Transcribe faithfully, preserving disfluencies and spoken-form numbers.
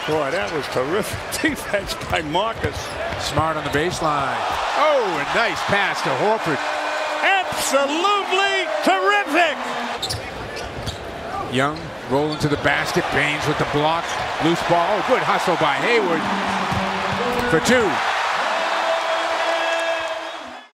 Boy, that was terrific defense by Marcus. Smart on the baseline. Oh, a nice pass to Horford. Absolutely terrific. Young rolling to the basket. Baines with the block. Loose ball. Oh, good hustle by Hayward for two.